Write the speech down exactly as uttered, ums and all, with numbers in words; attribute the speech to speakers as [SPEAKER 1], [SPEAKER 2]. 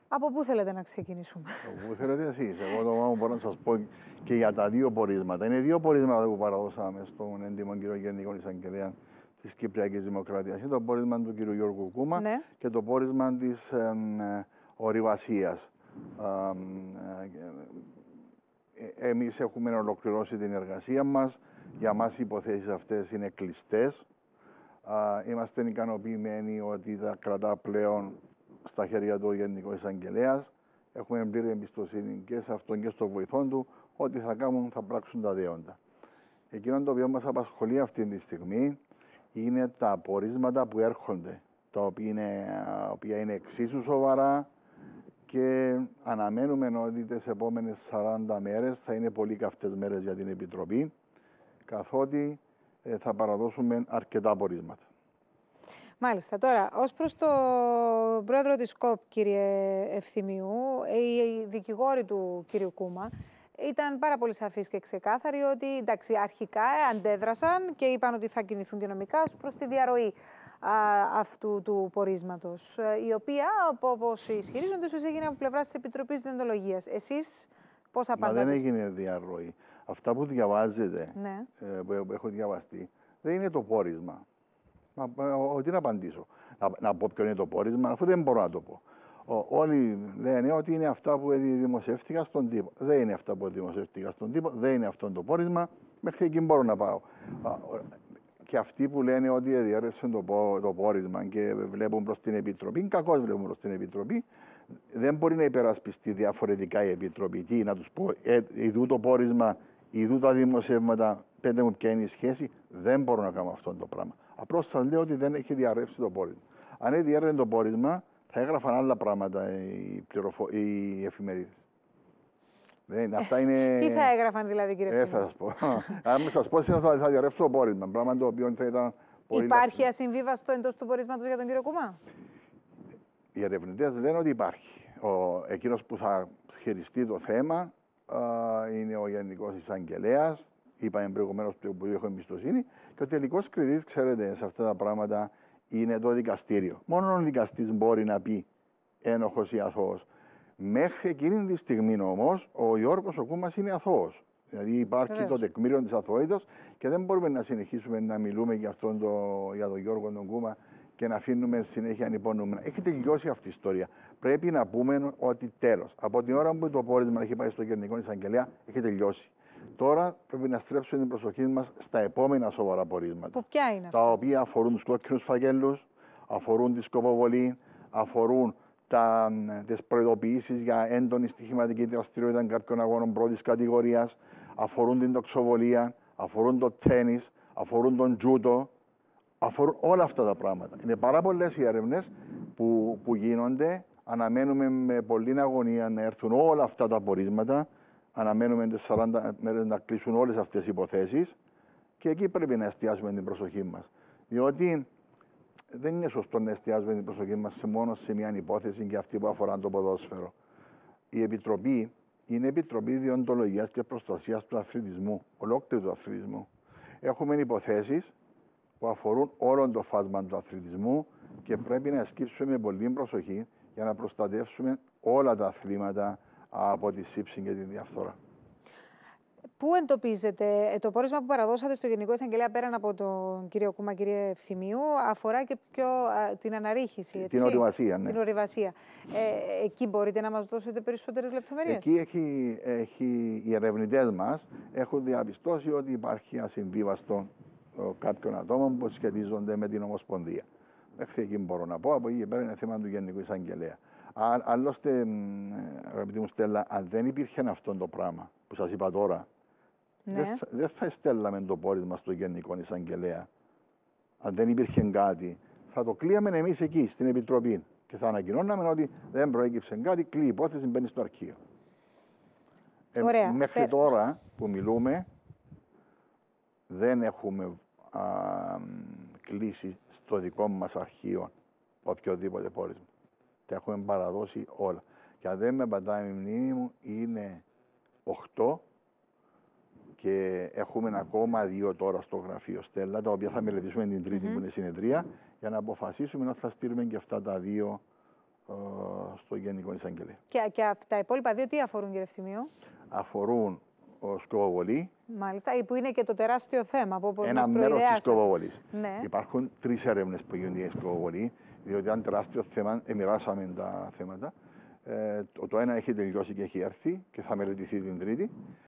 [SPEAKER 1] Από πού θέλετε να ξεκινήσουμε?
[SPEAKER 2] Από πού θέλετε εσείς. Εγώ το μόνο που μπορώ να σας πω και για τα δύο πορίσματα. Είναι δύο πορίσματα που παραδώσαμε στον έντιμο κύριο Γενικό Εισαγγελέα της Κυπριακής Δημοκρατίας. Είναι το πόρισμα του κύριου Γιώργου Κούμα, ναι, και το πόρισμα της ε, ε, ορειβασίας. Ε, εμείς έχουμε ολοκληρώσει την εργασία μας. Για μας οι υποθέσεις αυτές είναι κλειστές. Uh, είμαστε ικανοποιημένοι ότι τα κρατά πλέον στα χέρια του ο Γενικός Εισαγγελέας. Έχουμε πλήρη εμπιστοσύνη και σε αυτόν και στον βοηθό του ότι θα κάνουν, θα πράξουν τα δέοντα. Εκείνο το οποίο μας απασχολεί αυτή τη στιγμή είναι τα απορίσματα που έρχονται, τα οποία είναι, οποία είναι εξίσου σοβαρά και αναμένουμε ότι τις επόμενες σαράντα μέρες θα είναι πολύ καυτές μέρες για την Επιτροπή, καθότι θα παραδώσουμε αρκετά απορίσματα.
[SPEAKER 1] Μάλιστα. Τώρα, ως προς το πρόεδρο της ΚΟΠ, κύριε Ευθυμίου, οι δικηγόροι του κύριου Κούμα ήταν πάρα πολύ σαφείς και ξεκάθαροι ότι εντάξει, αρχικά αντέδρασαν και είπαν ότι θα κινηθούν και νομικά ως προς τη διαρροή α, αυτού του πορίσματος, η οποία, όπως ισχυρίζονται, ίσως έγινε από πλευράς της Επιτροπής Διοντολογίας. Εσείς πώς απαντάτε?
[SPEAKER 2] Μα δεν έγινε διαρροή. Αυτά που διαβάζετε,
[SPEAKER 1] ναι,
[SPEAKER 2] ε, που έχω διαβαστεί, δεν είναι το πόρισμα. Μα, ο, τι να απαντήσω. Να, να πω ποιο είναι το πόρισμα, αφού δεν μπορώ να το πω. Ο, όλοι λένε ότι είναι αυτά που δημοσιεύτηκα στον τύπο. Δεν είναι αυτά που δημοσιεύτηκα στον τύπο, δεν είναι αυτό το πόρισμα. Μέχρι εκεί μπορώ να πάω. Και αυτοί που λένε ότι διέρευσαν το, το πόρισμα και βλέπουν προς την Επιτροπή, κακώς βλέπουν προς την Επιτροπή, δεν μπορεί να υπερασπιστεί διαφορετικά η Επιτροπή. Τι να τους πω, ε, ειδού το πόρισμα, ειδού τα δημοσιεύματα, πέντε μου ποια είναι η σχέση, δεν μπορώ να κάνω αυτό το πράγμα. Απλώς σας λέω ότι δεν έχει διαρρεύσει το πόρισμα. Αν δεν διέρευε το πόρισμα, θα έγραφαν άλλα πράγματα οι, πληροφο... οι εφημερίδες. Δεν, αυτά είναι...
[SPEAKER 1] Τι θα έγραφαν δηλαδή, κύριε Ευθύμιο?
[SPEAKER 2] Δεν θα σας πω. Αν σας πω, θα, θα διαρρεύσει το πόρισμα. Πράγμα το οποίο θα ήταν πολύ...
[SPEAKER 1] Υπάρχει ασυμβίβαστο εντός του πορίσματος για τον κύριο Κούμα?
[SPEAKER 2] Οι ερευνητές λένε ότι υπάρχει. Ο, εκείνος που θα χειριστεί το θέμα α, είναι ο Γενικός Εισαγγελέας. Είπαμε προηγουμένως που έχω εμπιστοσύνη. Και ο τελικός κριτής, ξέρετε, σε αυτά τα πράγματα είναι το δικαστήριο. Μόνο ο δικαστής μπορεί να πει ένοχος ή αθώος. Μέχρι εκείνη τη στιγμή όμως, ο Γιώργος ο Κούμας είναι αθώος. Δηλαδή υπάρχει Βεβαίως. το τεκμήριο της αθωότητας και δεν μπορούμε να συνεχίσουμε να μιλούμε για, αυτόν το, για τον Γιώργο τον Κούμα και να αφήνουμε συνέχεια ανυπονούμενα. Έχει τελειώσει αυτή η ιστορία. Πρέπει να πούμε ότι τέλος. Από την ώρα που το πόρισμα έχει πάει στο Γενικό Εισαγγελέα, έχει τελειώσει. Τώρα πρέπει να στρέψουμε την προσοχή μας στα επόμενα σοβαρά πορίσματα.
[SPEAKER 1] Ποια είναι αυτά?
[SPEAKER 2] Τα οποία αφορούν τους κόκκινους φακέλους, αφορούν τη σκοποβολή, αφορούν τις προειδοποιήσεις για έντονη στοιχηματική δραστηριότητα κάποιων αγώνων πρώτης κατηγορίας, αφορούν την τοξοβολία, αφορούν το τένις, αφορούν τον τζούτο, αφορούν όλα αυτά τα πράγματα. Είναι πάρα πολλές οι έρευνες που, που γίνονται. Αναμένουμε με πολλή αγωνία να έρθουν όλα αυτά τα πορίσματα. Αναμένουμε τις σαράντα μέρες να κλείσουν όλες αυτές οι υποθέσεις και εκεί πρέπει να εστιάσουμε την προσοχή μας. Διότι δεν είναι σωστό να εστιάζουμε την προσοχή μας σε μόνο σε μια υπόθεση και αυτή που αφορά το ποδόσφαιρο. Η Επιτροπή είναι Επιτροπή Διοντολογίας και Προστασίας του Αθλητισμού, ολόκληρου του αθλητισμού. Έχουμε υποθέσεις που αφορούν όλο το φάσμα του αθλητισμού και πρέπει να ασκήσουμε με πολύ προσοχή για να προστατεύσουμε όλα τα αθλήματα από τη σύψη και τη διαφθορά.
[SPEAKER 1] Πού εντοπίζετε το πόρισμα που παραδώσατε στο Γενικό Εισαγγελέα πέραν από τον κύριο Κούμα, κύριε Ευθυμίου, αφορά και πιο α, την αναρρίχηση, έτσι?
[SPEAKER 2] Την ορειβασία, ναι.
[SPEAKER 1] Την ορειβασία. Ε, εκεί μπορείτε να μας δώσετε περισσότερες λεπτομέρειες?
[SPEAKER 2] Εκεί έχει, έχει, οι ερευνητές μας έχουν διαπιστώσει ότι υπάρχει ασυμβίβαστο κάποιων ατόμων που σχετίζονται με την Ομοσπονδία. Μέχρι εκεί μπορώ να πω. Από εκεί και πέρα είναι θέμα του Γενικού Εισαγγελέα. Άλλωστε, αγαπητή μου Στέλλα, αν δεν υπήρχε αυτό το πράγμα που σας είπα τώρα, ναι, δεν θα, δεν θα στέλναμε το πόρισμα στο Γενικό Εισαγγελέα. Αν δεν υπήρχε κάτι, θα το κλείαμε εμείς εκεί, στην Επιτροπή. Και θα ανακοινώναμε ότι δεν προέκυψε κάτι, κλείει η υπόθεση, μπαίνει στο αρχείο. Ε, μέχρι Πε... τώρα που μιλούμε, δεν έχουμε α, κλείσει στο δικό μας αρχείο οποιοδήποτε πόρισμα. Τα έχουμε παραδώσει όλα. Και αν δεν με πατάει η μνήμη μου, είναι οκτώ και έχουμε ακόμα δύο τώρα στο γραφείο Στέλλα, τα οποία θα μελετήσουμε την Τρίτη mm -hmm. που είναι συνεδρία, για να αποφασίσουμε να θα στείλουμε και αυτά τα δύο στο Γενικό Εισαγγελέα.
[SPEAKER 1] Και, και τα υπόλοιπα δύο τι αφορούν, κύριε Ευθυμίου?
[SPEAKER 2] Αφορούν ο σκοποβολή.
[SPEAKER 1] Μάλιστα, που είναι και το τεράστιο θέμα που όπως
[SPEAKER 2] ένα
[SPEAKER 1] μας
[SPEAKER 2] μέρο τη
[SPEAKER 1] προειδεάσατε.
[SPEAKER 2] σκοποβολή.
[SPEAKER 1] Ναι.
[SPEAKER 2] Υπάρχουν τρει έρευνε που γίνονται για σκοποβολή, διότι ήταν τεράστιο θέμα, εμοιράσαμε τα θέματα. Ε, το, το ένα έχει τελειώσει και έχει έρθει και θα μελετηθεί την Τρίτη.